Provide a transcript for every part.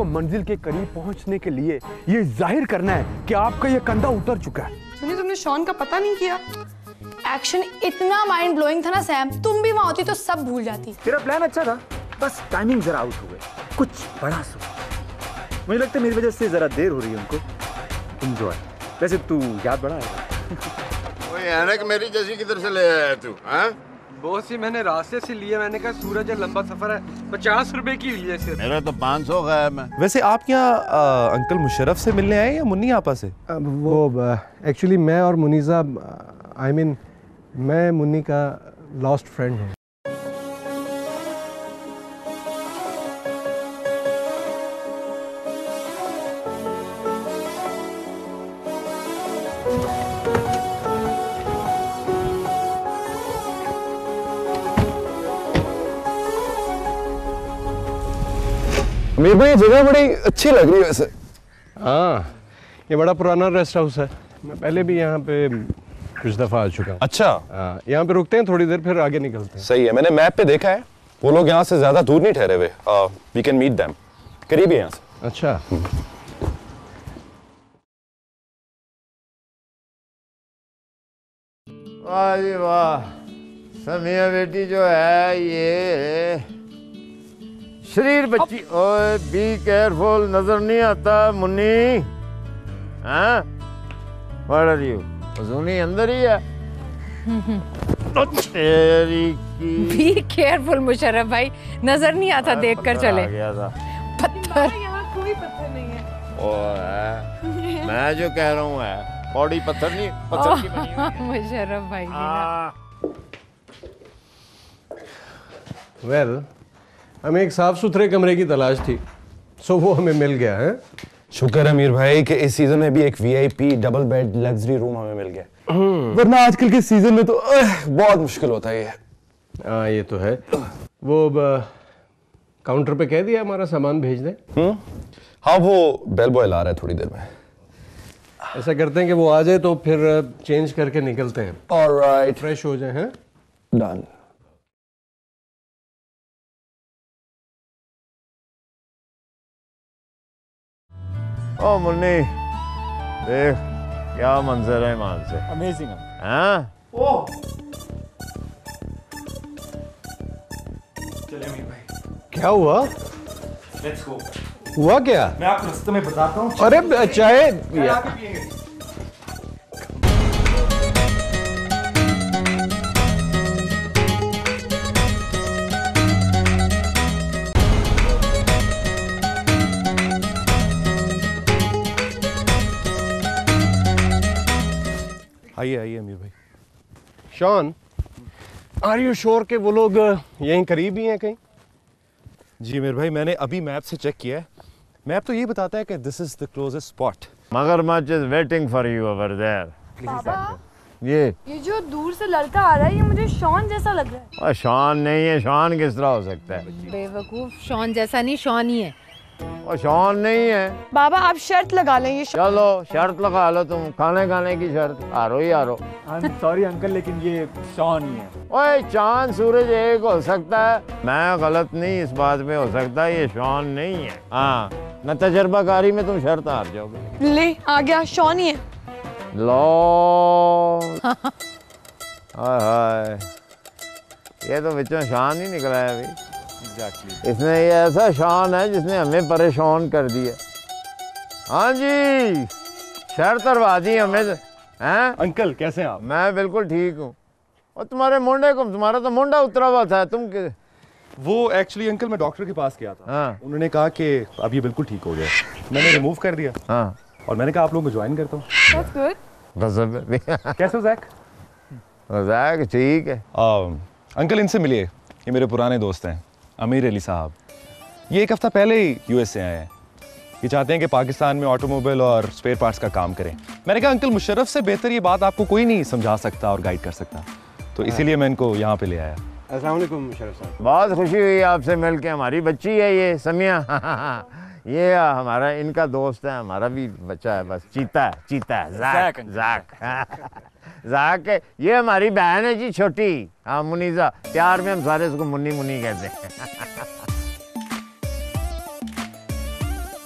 आपको मंजिल के करीब पहुंचने के लिए ये जाहिर करना है कि आपका ये कंधा उतर चुका है। सुनिए, तुमने शॉन का पता नहीं किया। एक्शन इतना माइंड ब्लोइंग था ना सैम, तुम भी वहां होती तो सब भूल जाती। तेरा प्लान अच्छा था, बस टाइमिंग जरा आउट हो गई। कुछ बड़ा सोच। मुझे लगता है मेरी वजह से जरा देर हो रही है उनको। एंजॉय। वैसे तू याद बड़ा है। ओए ऐनक मेरी जैसी किधर से ले आया तू? हाँ बहुत सी मैंने रास्ते से लिए। मैंने कहा सूरज है, लंबा सफर है, 50 रुपए की हुई है सिर्फ। मेरा तो 500 का है। मैं वैसे आप यहाँ अंकल मुशर्रफ से मिलने आए या मुन्नी आपा से? वो एक्चुअली मैं और मुनीसा, आई मीन मैं मुन्नी का लॉस्ट फ्रेंड हूँ। मेरे को ये जगह बड़ी अच्छी लग रही है वैसे। हाँ, ये बड़ा पुराना रेस्ट हाउस है। मैं पहले भी यहाँ पे कुछ दफ़ा आ चुका हूँ। अच्छा। हाँ, यहाँ पे रुकते हैं थोड़ी देर, फिर आगे निकलते हैं। सही है, मैंने मैप पे देखा है, वो लोग यहाँ से ज्यादा दूर नहीं ठहरे हुए। वी कैन मीट देम, करीब है यहाँ से। अच्छा। वाह जी वाह, समिया बेटी जो है ये शरीर बच्ची। ओए बी केयरफुल, नजर नहीं आता मुन्नी। हाँ व्हाट आर यू? जुनी अंदर ही है। तेरी की बी केयरफुल मुशर्रफ भाई, नजर नहीं आता, देख कर चले। गया था पत्थर। यहाँ कोई पत्थर नहीं है। ओए मैं जो कह रहा हूँ है, बॉडी पत्थर नहीं, पत्थर की बनी हुई है। मुशर्रफ भाई वेल, हमें एक साफ सुथरे कमरे की तलाश थी, सो वो हमें मिल गया है। शुक्र है मीर भाई कि इस सीजन में भी एक VIP double bed luxury room हमें मिल गया, वरना आजकल के सीजन में तो बहुत मुश्किल होता है ये। हाँ ये तो है। वो काउंटर पे कह दिया हमारा सामान भेज दें। हाँ वो बेल बॉय ला रहा है थोड़ी देर में। ऐसा करते हैं कि वो आ जाए तो फिर चेंज करके निकलते हैं। ऑलराइट, फ्रेश हो जाए। हैं डन। ओ मुन्नी देख क्या मंजर है मान से। अमेजिंग। हाँ ओह चलिए मीर भाई, क्या हुआ? Let's go. हुआ क्या? मैं आपको रास्ते में बताता हूँ। अरे चाय आइए आइए अमीर भाई। शॉन, आर यू श्योर कि वो लोग यहीं करीब ही हैं कहीं? जी मीर भाई, मैंने अभी मैप से चेक किया है। मैप तो ये बताता है कि this is the closest spot. मगरमच्छ is waiting for you over there. पापा, ये जो दूर से लड़का आ रहा है, ये मुझे शॉन जैसा लग रहा है। और शॉन नहीं है, शॉन किस तरह हो सकता है? बेवकूफ, शॉन जैसा नहीं, शॉन ही है। और शॉन नहीं है। बाबा आप शर्त लगा लें, ये चलो शर्त लगा लो तुम, खाने की शर्त। हारो ही हारो। आई एम सॉरी अंकल, लेकिन ये शॉन ही है। ओए चांद सूरज एक हो सकता है, मैं गलत नहीं इस बात में हो सकता, ये शॉन नहीं है। हाँ न तजर्बाकारी में तुम शर्त हार जाओगे। ले आ गया, शॉन ही है। लो हाय, ये तो बच्चों शान ही निकला है अभी। इसमें ये ऐसा शान है जिसने हमें परेशान कर दिया। हाँ जी, शर्त करवा दी हमें। हैं अंकल कैसे हैं आप? मैं बिल्कुल ठीक हूँ। और तुम्हारे मुंडे को, तुम्हारा तो मुंडा उतरा हुआ था, तुम वो एक्चुअली अंकल मैं डॉक्टर के पास गया था। हाँ। उन्होंने कहा कि अब ये बिल्कुल ठीक हो गया, मैंने रिमूव कर दिया। हाँ। और मैंने कहा आप लोगों को ज्वाइन करता हूँ। That's good. कैसे हो जैक? जैक ठीक है। अंकल इनसे मिलिए, ये मेरे पुराने दोस्त हैं, अमीर अली साहब। ये एक हफ्ता पहले ही यूएस से आए हैं। ये चाहते हैं कि पाकिस्तान में ऑटोमोबाइल और स्पेयर पार्ट्स का काम करें। मैंने कहा अंकल मुशर्रफ से बेहतर ये बात आपको कोई नहीं समझा सकता और गाइड कर सकता, तो इसीलिए मैं इनको यहाँ पे ले आया। अस्सलाम वालेकुम मुशर्रफ साहब। बहुत खुशी हुई आपसे मिलके। हमारी बच्ची है ये समिया। ये हमारा इनका दोस्त है, हमारा भी बच्चा है, बस चीता है ज़ैक। ज़ैक ये हमारी बहन है जी, छोटी। हाँ मुनीसा, प्यार में हम सारे उसको मुन्नी मुन्नी कहते हैं।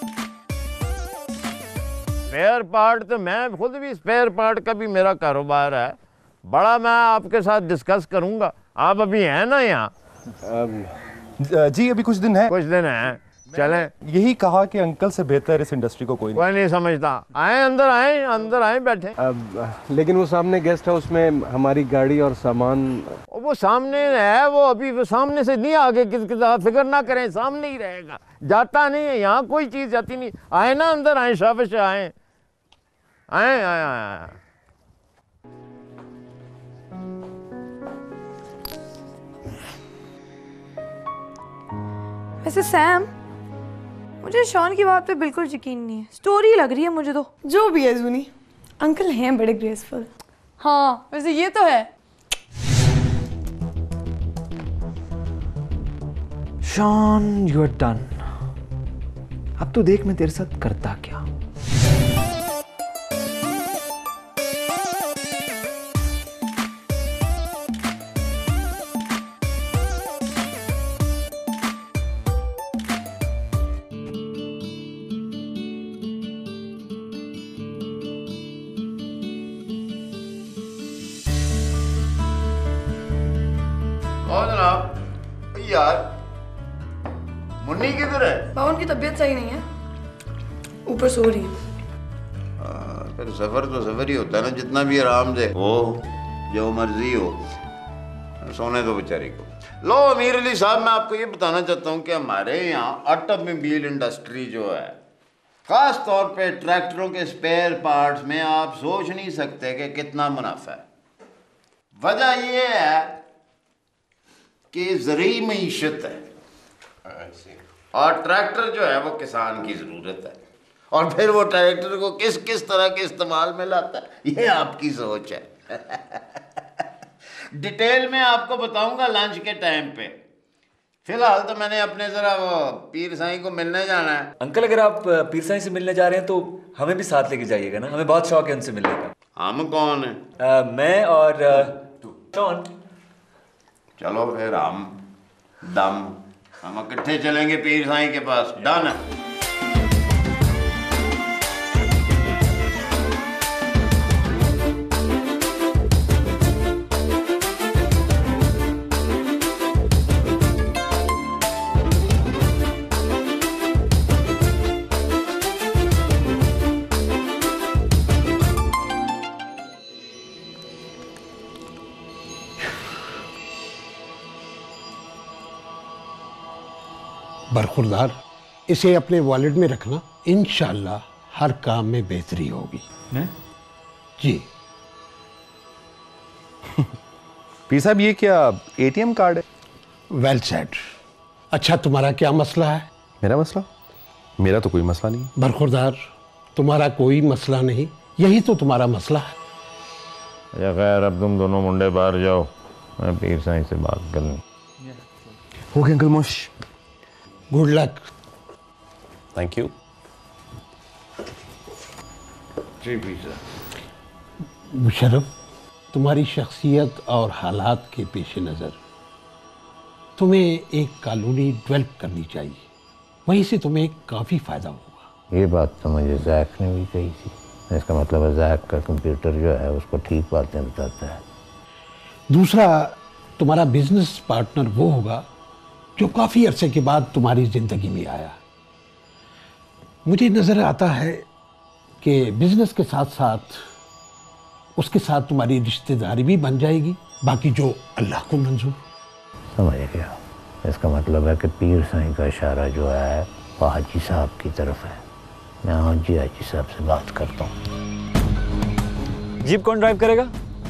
स्पेयर पार्ट तो मैं खुद भी स्पेयर पार्ट का भी मेरा कारोबार है बड़ा। मैं आपके साथ डिस्कस करूंगा। आप अभी हैं ना यहाँ? जी अभी कुछ दिन है। कुछ दिन हैं, चलें। यही कहा कि अंकल से बेहतर इस इंडस्ट्री को कोई नहीं समझता। आए अंदर आए बैठे। लेकिन वो सामने गेस्ट हाउस में हमारी गाड़ी और सामान वो सामने है, वो अभी वो सामने से नहीं आगे किसकी फिक्र ना करें, सामने ही रहेगा, जाता नहीं है यहाँ, कोई चीज जाती नहीं। आए ना अंदर आए, शाबाश आए आए आए आए। वैसे सैम, मुझे शॉन की बात पे बिल्कुल यकीन नहीं है, स्टोरी लग रही है मुझे तो। जो भी है जूनी, अंकल हैं बड़े ग्रेसफुल। हाँ वैसे ये तो है। Shaun you are done. अब तो देख मैं तेरे साथ करता क्या। और जनाब यार मुन्नी किधर है? बावन की तबीयत सही नहीं है, ऊपर सो रही है। फिर सफर तो सफर ही होता है ना, जितना भी आरामदेह हो, जो मर्जी हो, सोने दो बेचारी को। लो अमीर अली साहब, मैं आपको ये बताना चाहता हूँ कि हमारे यहाँ ऑटोमोबाइल इंडस्ट्री जो है, खास तौर पे ट्रैक्टरों के स्पेयर पार्ट्स में आप सोच नहीं सकते कि कितना मुनाफा है। वजह ये है कि ज़रूरी मईशत है और ट्रैक्टर जो है वो किसान की ज़रूरत है, और फिर वो ट्रैक्टर को किस किस तरह के इस्तेमाल में लाता है ये आपकी सोच है। डिटेल में आपको बताऊंगा लंच के टाइम पे। फिलहाल तो मैंने अपने ज़रा वो पीर साईं को मिलने जाना है। अंकल अगर आप पीर साईं से मिलने जा रहे हैं तो हमें भी साथ लेके जाइएगा ना, हमें बहुत शौक है उनसे मिलने का। हम कौन है? मैं और शॉन। चलो फिर हम इकट्ठे चलेंगे पीर साईं के पास। डन है। बरखुरदार, इसे अपने वॉलेट में रखना, इंशाल्लाह हर काम में बेहतरी होगी। जी। पीर साहब ये क्या एटीएम कार्ड है? Well said. अच्छा तुम्हारा क्या मसला है? मेरा मसला? मेरा तो कोई मसला नहीं। बरखुरदार, तुम्हारा कोई मसला नहीं, यही तो तुम्हारा मसला है। अच्छा खैर, अब तुम दोनों मुंडे बाहर जाओ, मैं पीर साईं से बात कर लूँ। ओके अंकल मोश। Good luck. Thank you. जी पीर साहब। मुशर्रफ, तुम्हारी शख्सियत और हालात के पेश नज़र तुम्हें एक कॉलोनी डेवलप करनी चाहिए, वहीं से तुम्हें काफ़ी फ़ायदा होगा। ये बात तो मुझे जैक ने भी कही थी। इसका मतलब है जैक का कंप्यूटर जो है उसको ठीक बातें बताता है। दूसरा, तुम्हारा बिजनेस पार्टनर वो होगा जो काफ़ी अरसे के बाद तुम्हारी ज़िंदगी में आया। मुझे नज़र आता है कि बिजनेस के साथ साथ उसके साथ तुम्हारी रिश्तेदारी भी बन जाएगी, बाकी जो अल्लाह को मंजूर। समझ गया। इसका मतलब है कि पीर साईं का इशारा जो है वो हाजी साहब की तरफ है। मैं हाजी साहब से बात करता हूँ। जीप कौन ड्राइव करेगा?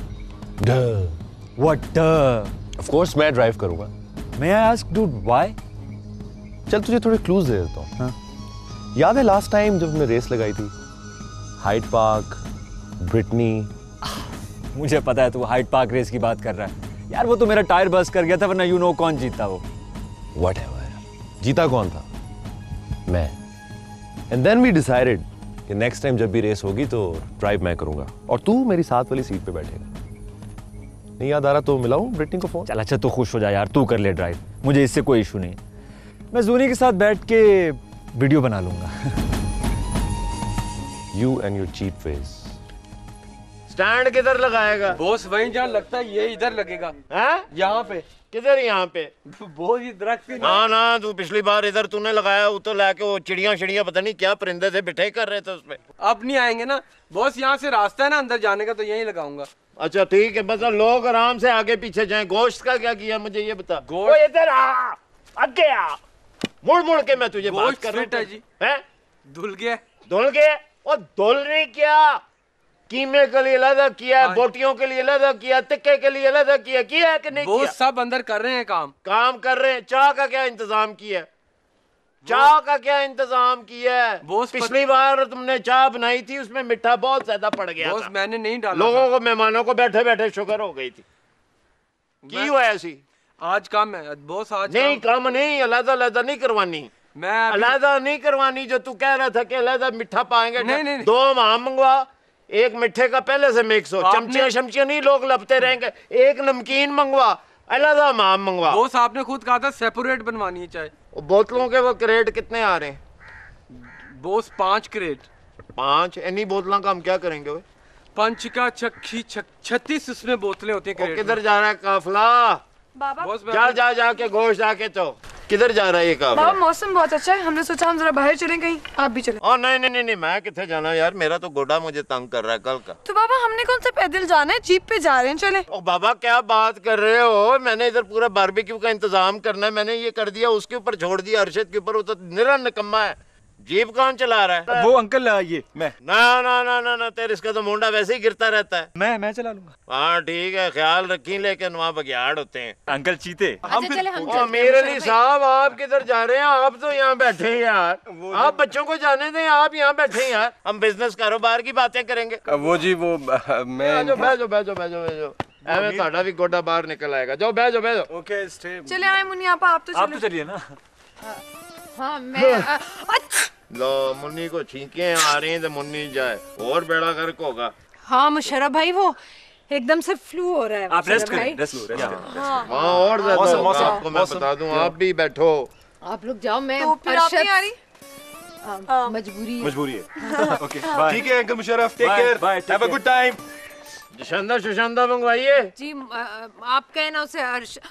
व्हाट? ऑफ कोर्स मैं ड्राइव करूंगा। May I ask dude why? चल तुझे थोड़े क्लूज दे देता हूँ। याद है लास्ट टाइम जब हमने रेस लगाई थी, हाइड पार्क, ब्रिटनी। मुझे पता है तू हाइड पार्क रेस की बात कर रहा है यार, वो तो मेरा टायर बस्ट कर गया था, वरना यू नो कौन जीता वो। Whatever, जीता कौन था? मैं। एंड देन वी डिसाइडेड कि नेक्स्ट टाइम जब भी रेस होगी तो ड्राइव मैं करूंगा और तू मेरी साथ वाली सीट पे बैठेगा। नहीं याद आ रहा तो मिलाऊं ब्रिटनी को फोन? चल अच्छा तू खुश हो जा यार, तू कर ले ड्राइव, मुझे इससे कोई इशू नहीं। मैं जूनी के साथ बैठ के वीडियो बना लूंगा। You and your cheap ways. Stand किधर लगाएगा? बॉस वहीं जहाँ लगता है ये इधर लगेगा। हैं? यहाँ पे। किधर यहाँ पे? बॉस ये दरख्त पे। ना ना, तू पिछली बार इधर तूने लगाया, वो तो लाके वो चिड़िया पता नहीं क्या परिंदे थे बिठे कर रहे थे उसपे। अब नहीं आएंगे ना बॉस, यहाँ से रास्ता है ना अंदर जाने का, तो यहीं लगाऊंगा। अच्छा ठीक है, बस लोग आराम से आगे पीछे जाएं। गोश्त का क्या किया मुझे ये बता। गोश्त इधर आ, आगे आ, मुड़ के मैं तुझे बात कर रहा हूँ। हैं? धुल गया और धुलने क्या, कीमे के लिए अलग किया, बोटियों के लिए अलग किया, टिक्के के लिए अलग किया है कि नहीं किया? सब अंदर कर रहे हैं, काम कर रहे हैं। चाय का क्या इंतजाम किया? चाय का क्या इंतजाम किया? पिछली बार तुमने चाय बनाई थी, उसमें मीठा बहुत ज्यादा पड़ गया था। मैंने नहीं डाला। लोगों को, मेहमानों को बैठे बैठे शुगर हो गई थी। की हुआ ऐसी? आज काम है बॉस, आज नहीं काम नहीं, अलग नहीं करवानी। मैं अलग नहीं करवानी। जो तू कह रहा था कि अलग मीठा पाएंगे, नहीं। 2 आम मंगवा, 1 मिठे का पहले से मिक्स हो, चमचियां नहीं लोग लपते रहेंगे। 1 नमकीन मंगवा, अलग आम मंगवा। बॉस आपने खुद कहा था सेपरेट बनवानी है चाय। बोतलों के वो क्रेट कितने आ रहे हैं? Boss 5 crate. 5? इन्हीं बोतलों का हम क्या करेंगे? 5 का 36 उसमें बोतलें होती हैं। किधर जा रहा है काफिला? बाबा जा के गोश्त आके तो किधर जा रहा है ये काफिला? बाबा मौसम बहुत अच्छा है, हमने सोचा हम जरा बाहर चलें कहीं, आप भी चलें। नहीं, मैं किथे जाना यार, मेरा तो गोडा मुझे तंग कर रहा है कल का। तो बाबा हमने कौन सा पैदल जाना है, जीप पे जा रहे हैं, चले। ओ बाबा क्या बात कर रहे हो? मैंने इधर पूरा बारबेक्यू का इंतजाम करना है, मैंने ये कर दिया, उसके ऊपर छोड़ दिया अरशद के ऊपर। वो तो निरा निकम्मा है। जीप कौन चला रहा है? वो अंकल, ये मैं। ना तेरे इसका तो मुंडा वैसे ही गिरता रहता है। मैं चला लूंगा। हाँ ठीक है, ख्याल रखी, लेकिन वहाँ बगियाड़ होते हैं अंकल, चीते। मेरे अली साहब आप किधर जा रहे हैं? आप तो यहाँ बैठे हैं यार, आप बच्चों को जाने दें, आप यहाँ बैठे हैं यार। हम बिजनेस कारोबार की बातें करेंगे। वो जी वो मैं बैठो एवं ਤੁਹਾਡਾ भी गोडा बाहर निकल आएगा। जाओ बैठो। Okay stay. चले आए मुन्नी आप तो चलिए ना। हाँ मैं लो मुन्नी को छींके आ रही हैं तो मुन्नी जाए और बेड़ा गर्क होगा। हाँ मुशर्रफ भाई वो एकदम से फ्लू हो रहा है। आप रेस्ट करें। हाँ और ज्यादा आपको मैं बता दूं, आप भी बैठो। आप लोग जाओ, मैं मजबूरी है। Okay bye. ठीक है uncle Musharraf, take care, have a good time. सुशांदा मंगवाइए जी। आप कहे ना उसे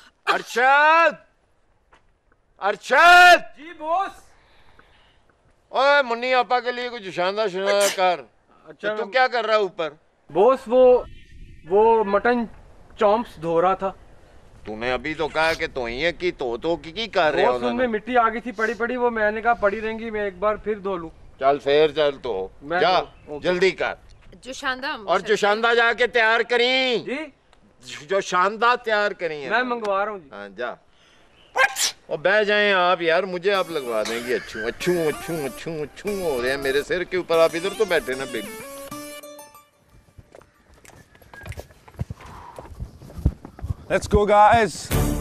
अरशद जी बॉस। ओए मुन्नी आपा के लिए कुछ शानदार कर। अच्छा तू क्या कर रहा है ऊपर? बॉस वो मटन चॉम्प्स धो रहा था। तूने अभी तो कहा कि तो ही की तो की कर रहे हो? उसमें मिट्टी आ गई थी पड़ी, वो मैंने कहा पड़ी रहेंगी, मैं एक बार फिर धो लूं। चल तो जा जल्दी कर। जो शानदार जाके तैयार करी जी, जो शानदार तैयार करी मैं मंगवा रहा हूँ जी। हाँ जा और बह जाएं आप यार, मुझे आप लगवा देंगे। अच्छू हो रहे हैं मेरे सिर के ऊपर, आप इधर तो बैठे ना बेबी। Let's go guys.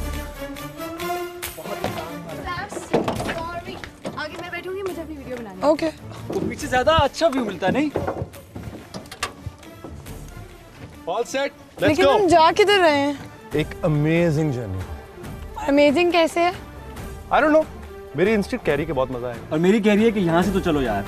आगे मैं बैठूंगी, मुझे अपनी वीडियो बनानी है। ओके। तो पीछे ज्यादा अच्छा व्यू मिलता है नहीं? All set. Let's लेकिन go. हम जा किधर रहे हैं? एक अमेजिंग जर्नी। अमेजिंग कैसे है? I don't know. मेरी इंस्टिंक्ट कह रही कि बहुत मजा आएगा। और मेरी कह रही है कि यहाँ से तो चलो यार।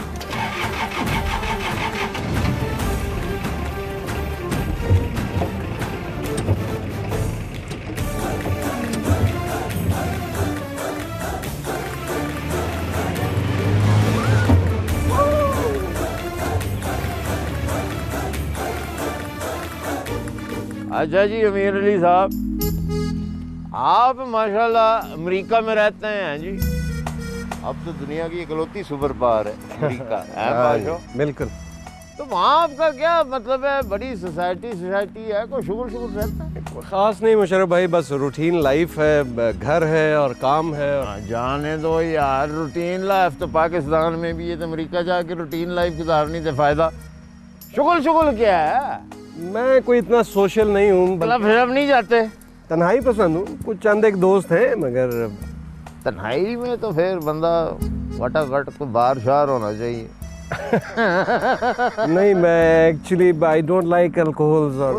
अच्छा जी अमीर अली साहब, आप माशाल्लाह अमेरिका में रहते हैं जी। अब तो दुनिया की इकलौती सुपर पावर है अमेरिका है। बिल्कुल। तो वहाँ आपका क्या मतलब है? बड़ी सोसाइटी है, कोई शुगर रहता है? खास नहीं मुशर्रफ भाई, बस रूटीन लाइफ है, घर है और काम है। जाने दो यार, रूटीन लाइफ तो पाकिस्तान में भी है, तो अमेरिका जाके रूटीन लाइफ गुजारने से फायदा। शुगल क्या है? मैं कोई इतना सोशल नहीं हूँ। फिर नहीं जाते? तन्हाई पसंद हूँ, कुछ चंद एक दोस्त हैं, मगर तन्हाई में तो फिर बंदा वटाघट को बाहर शार होना चाहिए। नहीं, मैं actually I don't like alcohols और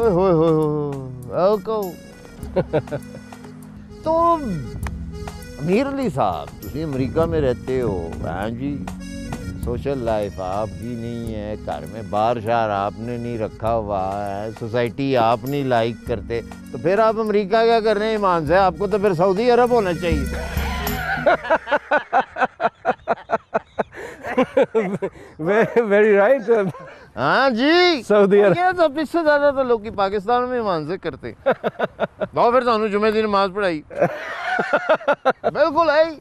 तो अमीर अली साहब, तुम अमेरिका में रहते हो, हाँ जी, सोशल लाइफ आपकी नहीं है, घर में बार शार आपने नहीं रखा हुआ है, सोसाइटी आप नहीं लाइक करते, तो फिर आप अमेरिका क्या कर रहे हैं ईमान से? आपको तो फिर सऊदी अरब होना चाहिए। Very right. हाँ जी, सऊदी अरब। ये तो इससे ज्यादा तो लोग पाकिस्तान में ईमान से करते। तो फिर सानू जुमे की नमाज पढ़ाई। बिल्कुल है।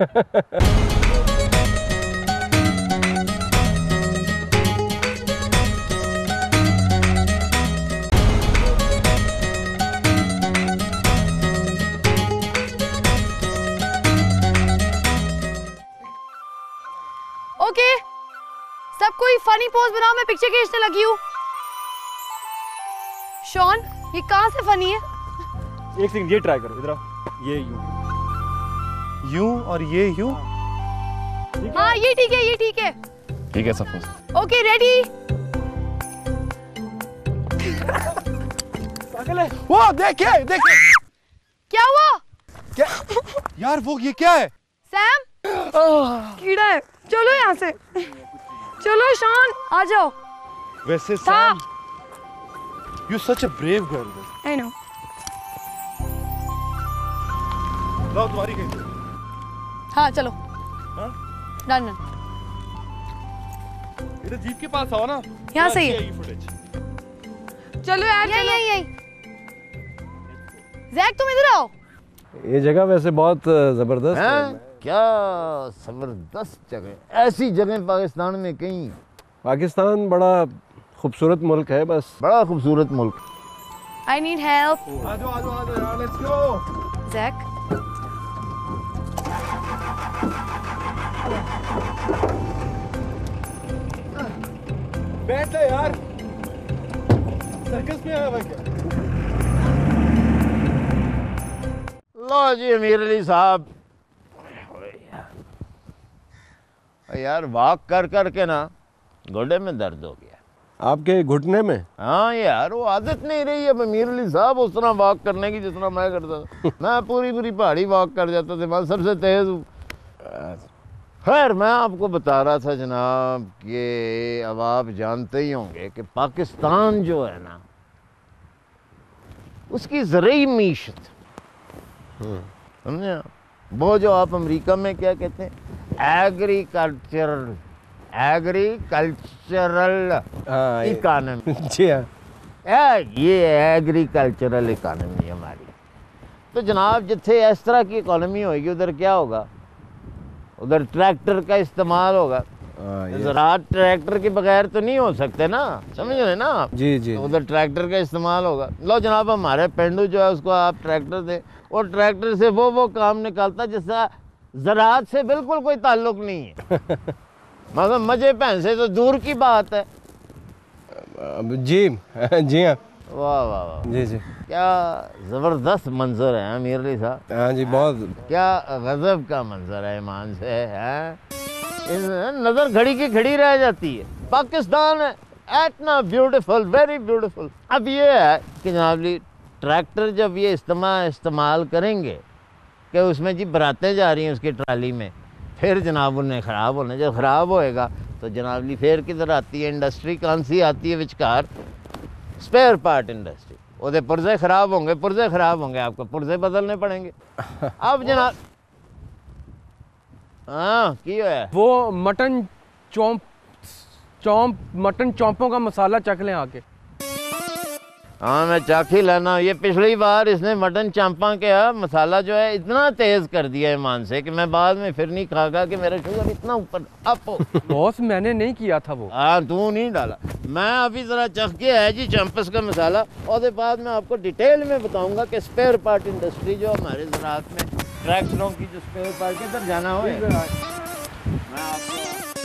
ओके, सब कोई फनी पोज बनाओ, मैं पिक्चर खींचने लगी हूँ। शॉन, ये कहाँ से फनी है? एक सेकंड, ये ट्राई करो, इधर आओ। ये यूं और ये यूं। हाँ ये ठीक है, ये ठीक है। ठीक है सपोज। Okay ready. वो देखिए देखिए। क्या हुआ? क्या यार, वो ये क्या है? सैम, कीड़ा है। चलो यहाँ से, चलो शॉन आ जाओ। वैसे Sam, you such a brave girl. I know. लो तुम्हारी गई। हाँ चलो। हाँ? डन। इधर जीप के पास आओ ना। यहाँ सही है। चलो यार, यही यही यही। जैक तुम इधर आओ। ये जगह वैसे बहुत जबरदस्त है। क्या जबरदस्त जगह, ऐसी जगह पाकिस्तान में कहीं। पाकिस्तान बड़ा खूबसूरत मुल्क है, बस बड़ा खूबसूरत मुल्क। I need help. आ जाओ यार, लेट्स गो। जैक, बैठ जा यार, सर्कस में आया हुआ क्या? लो जी अमीर अली साहब, यार वॉक कर कर के ना घोड़े में दर्द हो गया। आपके घुटने में? हाँ यार, वो आदत नहीं रही है अमीर अली साहब उस तरह वॉक करने की जितना मैं करता था। मैं पूरी पूरी पहाड़ी वॉक कर जाता था, मैं सबसे तेज हूँ। खैर मैं आपको बता रहा था जनाब कि अब आप जानते ही होंगे कि पाकिस्तान जो है ना, उसकी ज़रूरी मीशत, समझे, वो जो आप अमेरिका में क्या कहते हैं, एग्रीकल्चरल इकानमी। जी हाँ, ये एग्रीकल्चरल इकानमी हमारी। तो जनाब जिथे इस तरह की इकोनॉमी होगी उधर क्या होगा? उधर ट्रैक्टर का इस्तेमाल होगा। ज़राअत ट्रैक्टर के बगैर तो नहीं हो सकते ना, समझ रहे ना आप? जी जी। तो उधर ट्रैक्टर का इस्तेमाल होगा। लो जनाब, हमारे पेंडू जो है उसको आप ट्रैक्टर दें, और ट्रैक्टर से वो काम निकालता जिसका ज़राअत से बिल्कुल कोई ताल्लुक नहीं है। मगर मजे पैसे तो दूर की बात है। जी जी हाँ। वाह वाह वाह, जी जी। क्या ज़बरदस्त मंजर है अमीर अली साहब। हाँ जी, बहुत। क्या गजब का मंजर है ईमान से, है नज़र घड़ी की घड़ी रह जाती है। पाकिस्तान है इतना ब्यूटीफुल, वेरी ब्यूटीफुल। अब ये है कि जनाब ट्रैक्टर जब ये इस्तेमाल करेंगे कि उसमें जी बरातें जा रही हैं उसकी ट्राली में, फिर जनाब उन्हें ख़राब होना, जब ख़राब होएगा तो जनाब ली फिर किधर आती है इंडस्ट्री? कौन सी आती है विचकार? Spare part industry. वो पुर्जे ख़राब होंगे, आपको पुर्जे बदलने पड़ेंगे। अब जनाब हाँ की है वो मटन चौंपों का मसाला चख लें आके। हाँ मैं चाखी लेना। ये पिछली बार इसने मटन चांपा के मसाला जो है इतना तेज कर दिया ईमान से कि मैं बाद में फिर नहीं खागा कि मेरा शुगर इतना ऊपर अप हो। बॉस मैंने नहीं किया था वो। हाँ तू नहीं डाला, मैं अभी ज़रा चख के है जी चंपस का मसाला, और बाद में आपको डिटेल में बताऊंगा कि स्पेयर पार्ट इंडस्ट्री जो हमारे ज़राअत में ट्रैक्टरों की जो स्पेयर पार्ट के अंदर जाना हो, मैं आपको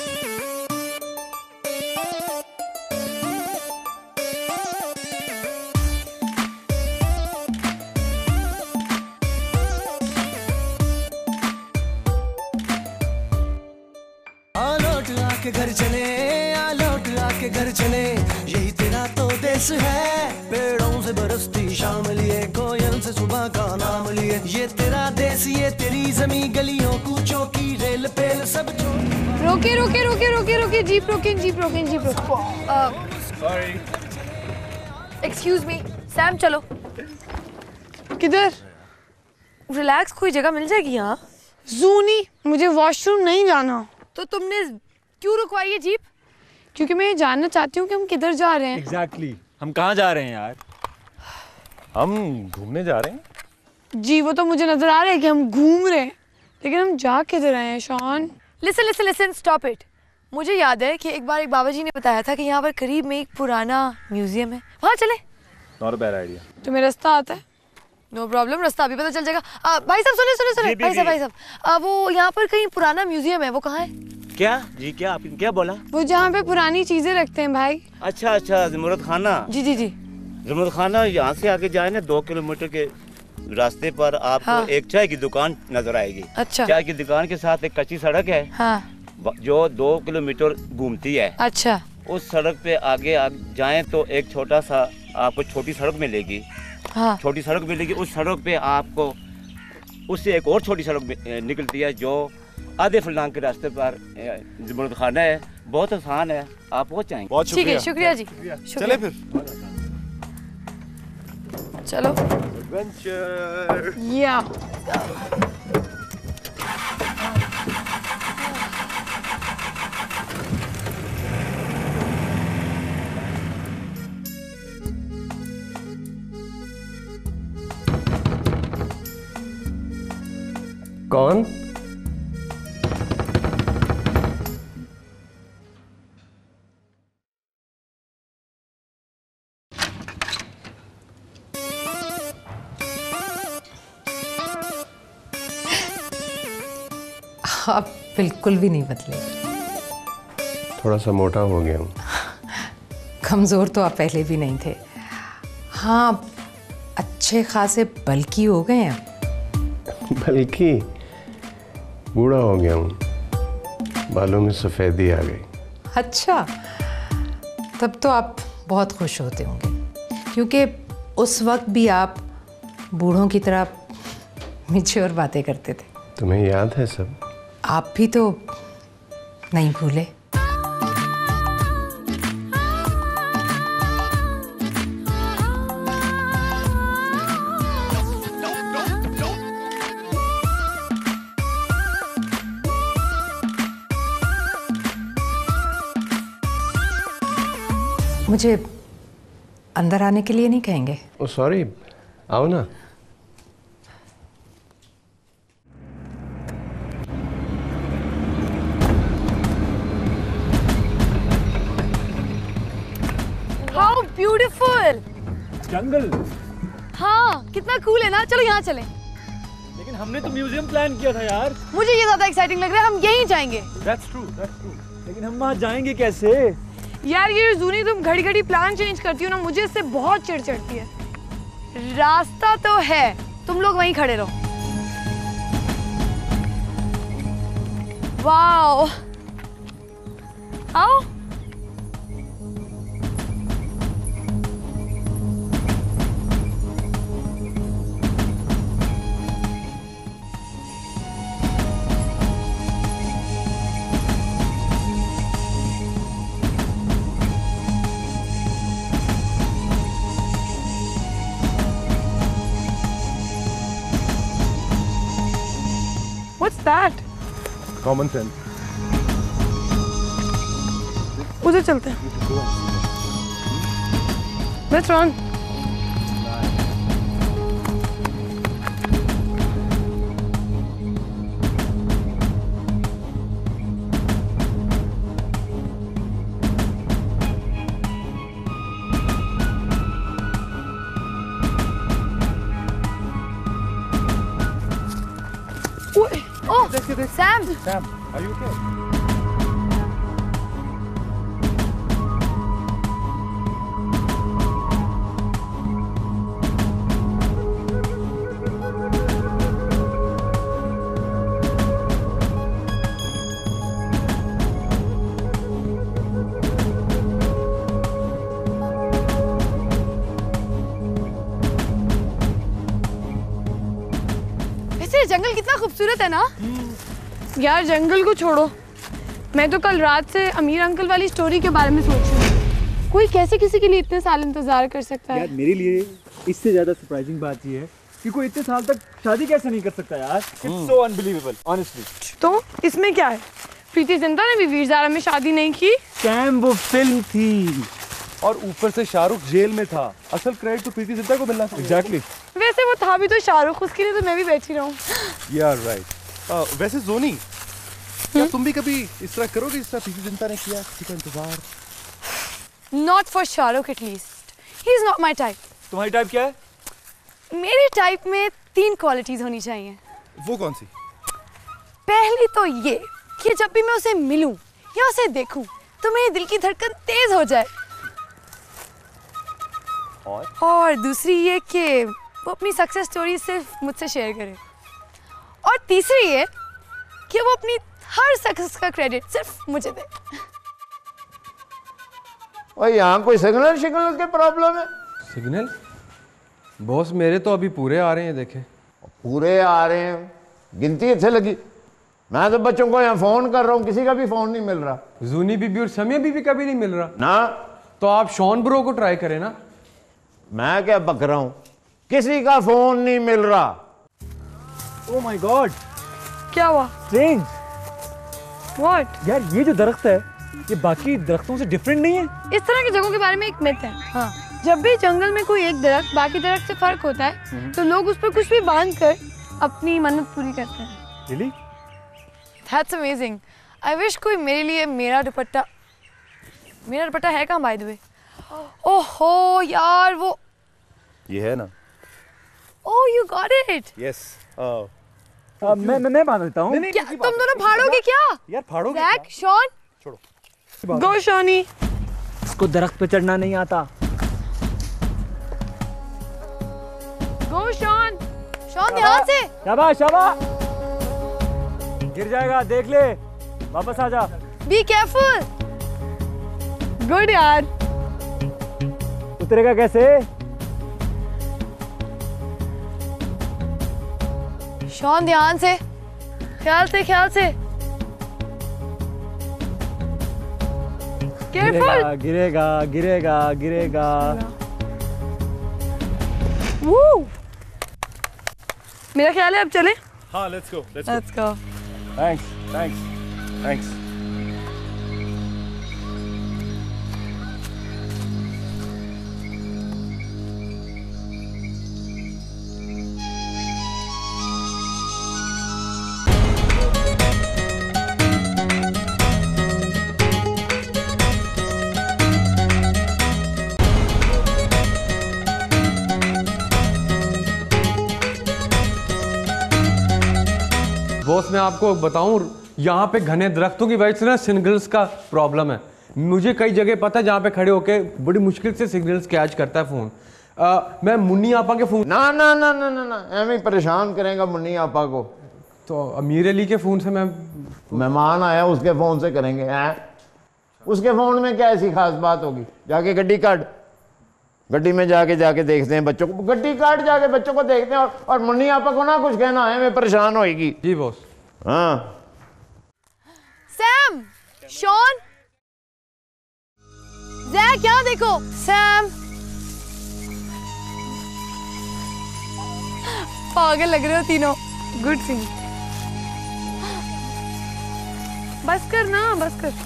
आके घर चले, आ लौट आके घर चले, यही तेरा तो देश है। पेड़ों से बरसती शाम लिए, कोयल से सुबह का नाम लिए, ये तेरा देश, ये तेरी जमी, गलियों कूचों की रेल पेल सब जो रोके रोके रोके रोके रोके जीप रोके जीप रोके जीप रोके। सॉरी। एक्सक्यूज मी सैम, चलो। किधर? रिलैक्स, कोई जगह मिल जाएगी यहाँ? जूनी, मुझे वॉशरूम नहीं जाना। तो तुमने क्यों रुकवाई है जीप? क्योंकि मैं ये जानना चाहती हूँ कि हम किधर जा रहे हैं। Exactly. हम कहाँ जा रहे हैं यार? हम घूमने जा रहे हैं। जी वो तो मुझे नजर आ रहा है कि हम घूम रहे हैं, लेकिन हम जा किधर रहे हैं Shaun? Listen listen listen, stop it. मुझे याद है कि एक बार एक बाबा जी ने बताया था कि यहाँ पर करीब में एक पुराना म्यूजियम है, वहाँ चले। Not a bad idea. तुम्हें रास्ता आता है? नो प्रॉब्लम, रास्ता अभी पता चल जाएगा। भाई साहब सुने सुने सुने, भाई साहब वो यहाँ पर कहीं पुराना म्यूजियम है, वो कहाँ है? क्या जी? क्या आपने क्या बोला? वो जहाँ पे पुरानी चीजें रखते हैं भाई। अच्छा अच्छा, ज़मरूद खाना। जी जी जी। ज़मरूद खाना यहाँ से आगे जाए ना 2 किलोमीटर के रास्ते पर आपको हाँ। एक चाय की दुकान नजर आएगी। अच्छा। चाय की दुकान के साथ एक कच्ची सड़क है। हाँ। जो 2 किलोमीटर घूमती है। अच्छा। उस सड़क पे आगे आप जाएं तो एक छोटा सा आपको छोटी सड़क मिलेगी। हाँ। छोटी सड़क मिलेगी, उस सड़क पे आपको उससे एक और छोटी सड़क निकलती है जो आधे फुलदान के रास्ते पर ज़मरूद खाना है। बहुत आसान है, आप पहुँच जाएंगे। बहुत ठीक है, शुक्रिया जी। चले फिर। चलो। एडवेंचर। या। कौन? आप बिल्कुल भी नहीं बदले। थोड़ा सा मोटा हो गया हूँ। कमज़ोर तो आप पहले भी नहीं थे। हाँ, अच्छे खासे बल्की हो गए हैं। बल्कि बूढ़ा हो गया हूँ, बालों में सफ़ेदी आ गई। अच्छा, तब तो आप बहुत खुश होते होंगे, क्योंकि उस वक्त भी आप बूढ़ों की तरह मैच्योर बातें करते थे। तुम्हें याद है सब? आप भी तो नहीं भूले। मुझे अंदर आने के लिए नहीं कहेंगे? ओ सॉरी, आओ ना। How beautiful jungle. हाँ, कितना कूल है ना। चलो यहाँ चलें। लेकिन हमने तो म्यूजियम प्लान किया था यार। मुझे ये ज्यादा एक्साइटिंग लग रहा है, हम यहीं जाएंगे। That's true, that's true. लेकिन हम वहाँ जाएंगे कैसे? यार ये जूनी, तुम घड़ी घड़ी प्लान चेंज करती हो ना, मुझे इससे बहुत चिढ़ चढ़ती है। रास्ता तो है, तुम लोग वहीं खड़े रहो। वाओ, आओ। What's that? Common sense. उधर चलते हैं। Let's run. Oh, Sam. Sam, are you okay? वैसे जंगल कितना खूबसूरत है ना। यार जंगल को छोड़ो, मैं तो कल रात से अमीर अंकल वाली स्टोरी के बारे में सोच रही हूँ। कोई कैसे किसी के लिए इतने साल इंतजार कर सकता है? यार मेरे लिए इससे ज्यादा सरप्राइजिंग बात ये है कि कोई इतने साल तक शादी कैसे नहीं कर सकता यार। It's so unbelievable honestly. तो इसमें क्या है? प्रीति जिंटा ने भी वीर ज़ारा में शादी नहीं की। सैम वो फिल्म थी और ऊपर से शाहरुख जेल में था। असल क्रेडिट तो प्रीति जिंटा को मिलना था। एग्जैक्टली। वैसे वो था भी तो शाहरुख, उसके लिए तो मैं भी बैठी रहूं। यार राइट। वैसे जोनी, क्या तुम भी कभी इस तरह करोगे जिस तरह प्रीति जिंटा ने किया, किसी का इंतजार? Not for Shahrukh at least. He is not my type. तुम्हारी टाइप क्या है? मेरी टाइप में 3 क्वालिटीज होनी चाहिए। वो कौन सी? पहली तो ये कि जब भी मैं उसे मिलूं या उसे देखूं तो मेरे दिल की धड़कन तेज हो जाए। और दूसरी ये कि वो अपनी सक्सेस स्टोरी सिर्फ मुझसे शेयर करे। और तीसरी ये कि वो अपनी हर सक्सेस का क्रेडिट सिर्फ मुझे दे। और यहाँ कोई सिग्नल के प्रॉब्लम है? सिग्नल? बॉस मेरे तो अभी पूरे आ रहे हैं, देखे। पूरे आ रहे हैं? गिनती अच्छे लगी। मैं तो बच्चों को यहाँ फोन कर रहा हूँ, किसी का भी फोन नहीं मिल रहा। जूनी बीबी और समिया बीबी का भी नहीं मिल रहा ना। तो आप शॉन ब्रो को ट्राई करें ना। मैं क्या बक रहा हूँ, किसी का फोन नहीं मिल रहा। ओह माय गॉड, क्या हुआ? स्ट्रेंज। व्हाट? यार ये जो दरख्त है ये बाकी दरख्तों से डिफरेंट नहीं है? इस तरह की जगहों के बारे में एक मिथ है। हाँ, जब भी जंगल में कोई एक दरख्त बाकी दरख्त से फर्क होता है तो लोग उस पर कुछ भी बांध कर अपनी मन्नत पूरी करते हैं। Really? That's amazing. I wish कोई मेरे लिए मेरा दुपट्टा है कहाँ by the way? ओहो यार वो ये है ना। Oh you got it. Yes. मैं बांध देता हूँ। क्या तुम दोनों फाड़ोगे क्या? यार फाड़ोगे? जैक, शॉन, छोड़ो। गो शॉनी। इसको दरख्त पे चढ़ना नहीं आता। गो शॉन। शॉन ध्यान से। शाबाश शाबाश। गिर जाएगा, देख ले, वापस आ जा। Be careful. Good यार। उतरेगा कैसे? शॉन ध्यान से, ख्याल से, ख्याल से। Careful. गिरेगा गिरेगा गिरेगा। Woo. मेरा ख्याल है अब चले। हाँ, let's go. Let's go. Thanks. Boss मैं आपको बताऊं, यहाँ पे घने दरख्तों की वजह से ना सिग्नल्स का प्रॉब्लम है। मुझे कई जगह पता है जहाँ पे खड़े होके बड़ी मुश्किल से सिग्नल्स कैच करता है फोन। मैं मुन्नी आपा के फोन ना ना ना ना ना ना ऐਵੇਂ ही परेशान करेगा मुन्नी आपा को। तो अमीर अली के फोन से मैं मेहमान आया उसके फोन से करेंगे हैं? उसके फोन में क्या ऐसी खास बात होगी? जाके गड्डी काट, गड्डी में जाके देखते हैं बच्चों को, गड्डी काट जाके बच्चों को देखते हैं और मुन्नी आपा को ना कुछ कहना है, मैं परेशान होएगी। जी बॉस। हाँ सैम, शॉन, जैक यहाँ देखो। सैम पागल लग रहे हो तीनों। Good thing. बस कर ना, बस कर।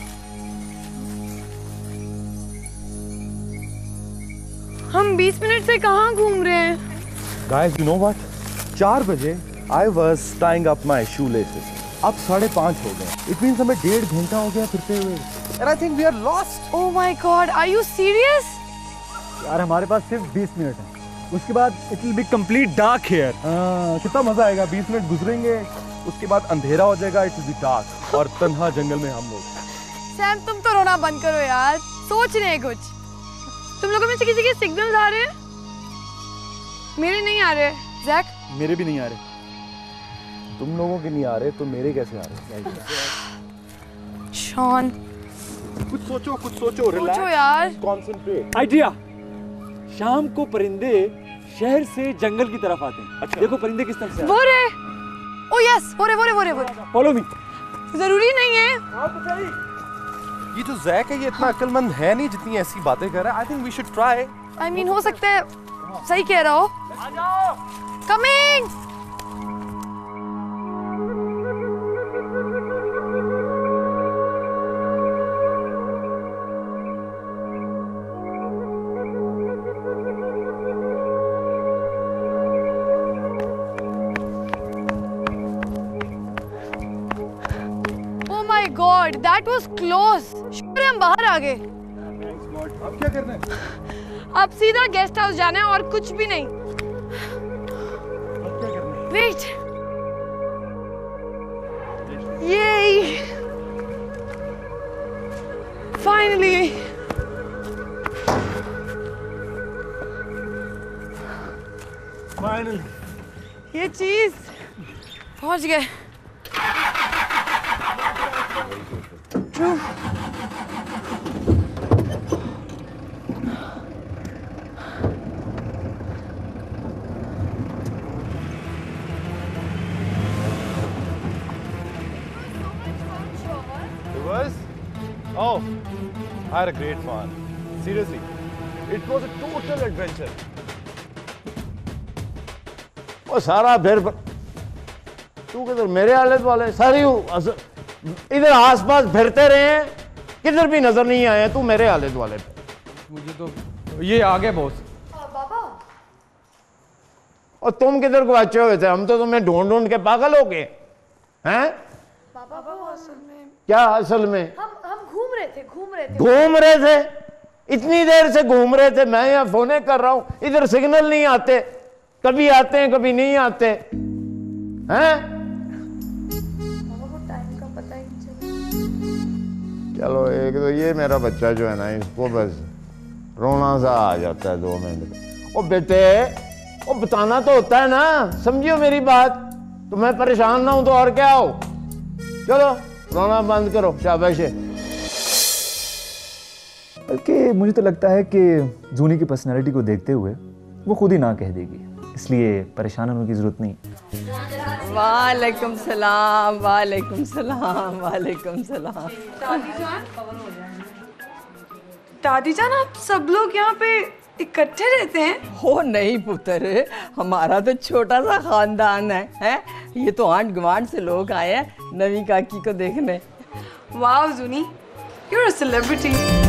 हम 20 मिनट से कहाँ घूम रहे हैं? Guys, you know what? 4 बजे I was tying up my shoelaces. अब 5:30 हो गए। It means हमें 1.5 घंटा हो गया फिरते हुए। And I think we are lost. Oh my God, are you serious? यार हमारे पास सिर्फ 20 मिनट है, उसके बाद it will be complete dark here. कितना मजा आएगा। 20 मिनट गुजरेंगे, उसके बाद अंधेरा हो जाएगा, it will be dark और तन्हा जंगल में हम लोग। सैम तुम तो रोना बंद करो यार, सोच रहे हैं कुछ। तुम लोगों में से किसी के सिग्नल्स आ रहे हैं? मेरे नहीं आ रहे। जैक? मेरे भी नहीं आ रहे। तुम लोगों के नहीं आ रहे तो मेरे कैसे आ रहे? शॉन कुछ सोचो, रिलैक्स यार, कॉन्सेंट्रेट। आइडिया, शाम को परिंदे शहर से जंगल की तरफ आते हैं। अच्छा देखो परिंदे किस तरफ से वो रे। ओ यस, वो रे। Follow me. जरूरी नहीं है। ये जो जैक है ये इतना अक्लमंद है नहीं जितनी ऐसी बातें कर रहा है। I think we should try. I mean, हो सकता है सही कह रहा हो। Coming. Oh my God, that was close. शुक्र है हम बाहर आ गए। अब क्या करना है? अब सीधा गेस्ट हाउस जाना है और कुछ भी नहीं। वेट, ये फाइनली ये चीज पहुंच गए। True. Oh, I had a great fun. Seriously, it was a total adventure. वो सारा फिर तू किधर मेरे हालत वाले सारी इधर आसपास फिरते रहे हैं, किधर भी नजर नहीं आए। तू मेरे हालत वाले पे। मुझे तो ये आ गए बॉस। और तुम किधर को बचे हुए थे? हम तो तुम्हें ढूंढ ढूंढ के पागल हो गए हैं। क्या असल में? हम घूम रहे थे। घूम रहे थे? इतनी देर से घूम रहे थे। मैं यहाँ फोन कर रहा हूं, इधर सिग्नल नहीं आते। कभी आते हैं कभी नहीं आते हैं। टाइम का पता ही नहीं चला। चलो एक तो ये मेरा बच्चा जो है ना, इसको बस रोना सा आ जाता है 2 मिनट। ओ बेटे, ओ बताना तो होता है ना, समझियो मेरी बात। तो मैं परेशान ना हूं तो और क्या हो। चलो रोना बंद करो, शाबाश है। बल्कि मुझे तो लगता है कि जूनी की पर्सनैलिटी को देखते हुए वो खुद ही ना कह देगी, इसलिए परेशान होने की जरूरत नहीं। वालेकुम सलाम, वालेकुम सलाम, वालेकुम सलाम। दादी जान, आप सब लोग यहाँ पे इकट्ठे रहते हैं? हो नहीं पुत्र, हमारा तो छोटा सा खानदान है? ये तो आंट गवांट से लोग आए हैं नवी काकी को देखने। वाह जूनी, you're a celebrity.